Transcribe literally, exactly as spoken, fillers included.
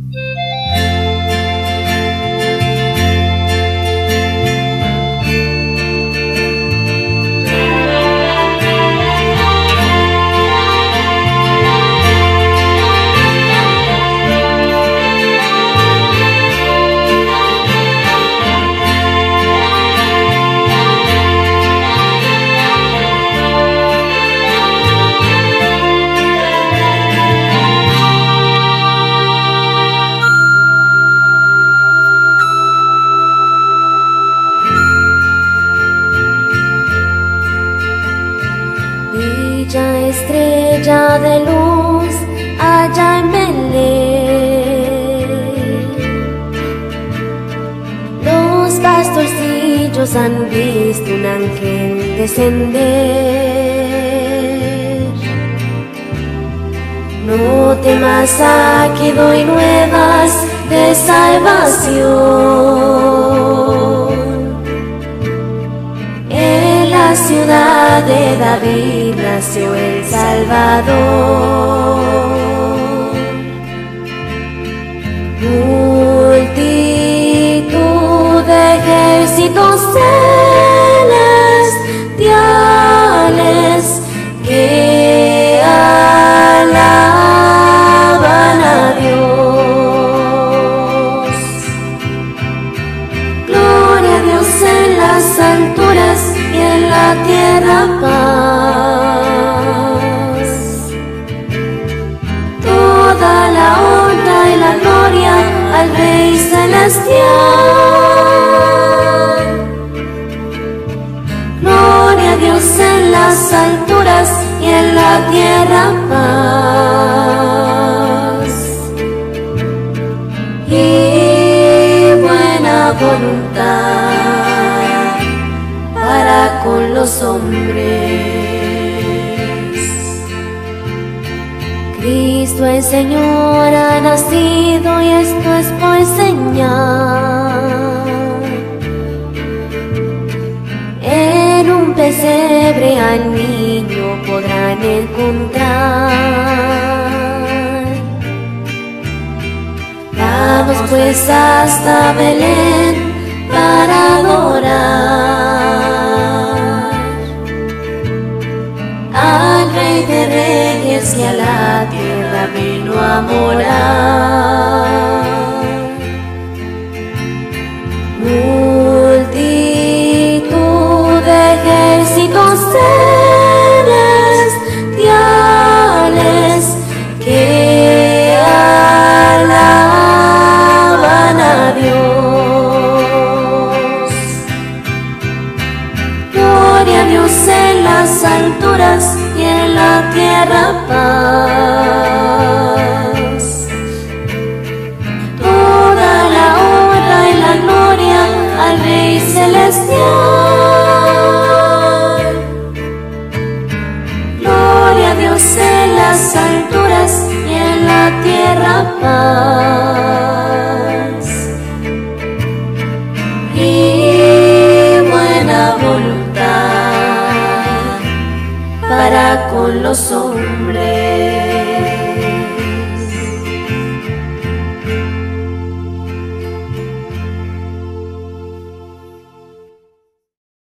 Bella estrella de luz allá en Belén, los pastorcillos han visto un ángel descender. No temas, aquí doy nuevas de salvación. En la ciudad de David nació el Salvador. Multitud de ejércitos celestiales que alaban a Dios. Gloria a Dios en las alturas y en la tierra paz. Toda la honra y la gloria al Rey celestial. Gloria a Dios en las alturas y en la tierra paz. Y buena voluntad para con los hombres. Cristo el Señor ha nacido y esto es por señal. En un pesebre al niño podrán encontrar. Vamos pues hasta Belén para adorar al Rey de Reyes que a la tierra vino a morar. Multitud de ejércitos celestiales que alaban a Dios. Gloria a Dios en las alturas y en la tierra paz. Toda la honra y la gloria al Rey celestial. Gloria a Dios en las alturas y en la tierra paz. Y buena voluntad para con los hombres.